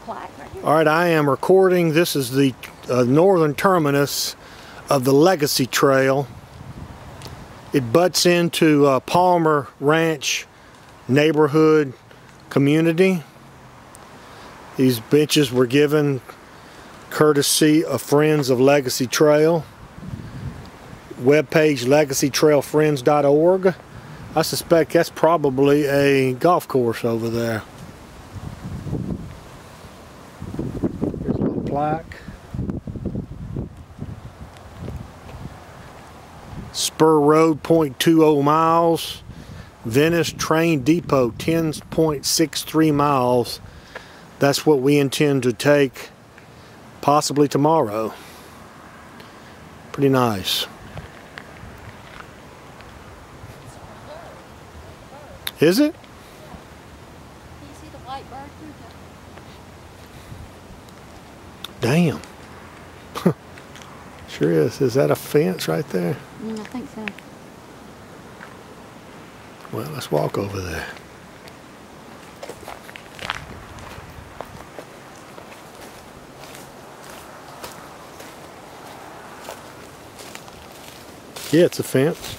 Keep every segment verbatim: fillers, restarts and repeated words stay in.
plaque right here. All right, I am recording. This is the uh, northern terminus of the Legacy Trail. It butts into uh, Palmer Ranch neighborhood community. These benches were given courtesy of Friends of Legacy Trail. Webpage legacy trail friends dot org. I suspect that's probably a golf course over there. Here's a little plaque. Spur Road, zero point two zero miles. Venice Train Depot, ten point six three miles. That's what we intend to take possibly tomorrow. Pretty nice. Is it? Can you see the white bird through Damn. Sure is. Is that a fence right there? Mm, I think so. Well, let's walk over there. Yeah, it's a fence.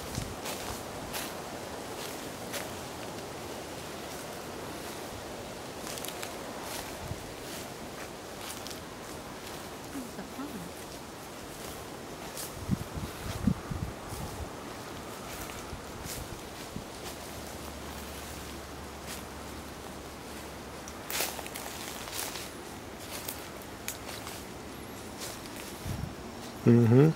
Mm-hmm.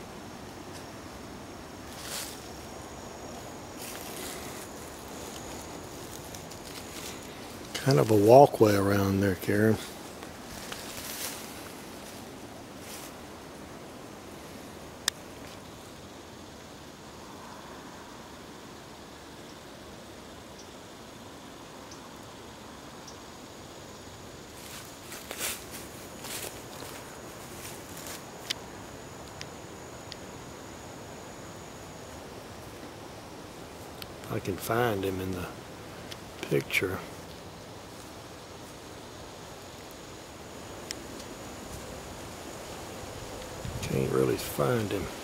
Kind of a walkway around there, Karen. I can find him in the picture. Can't really find him.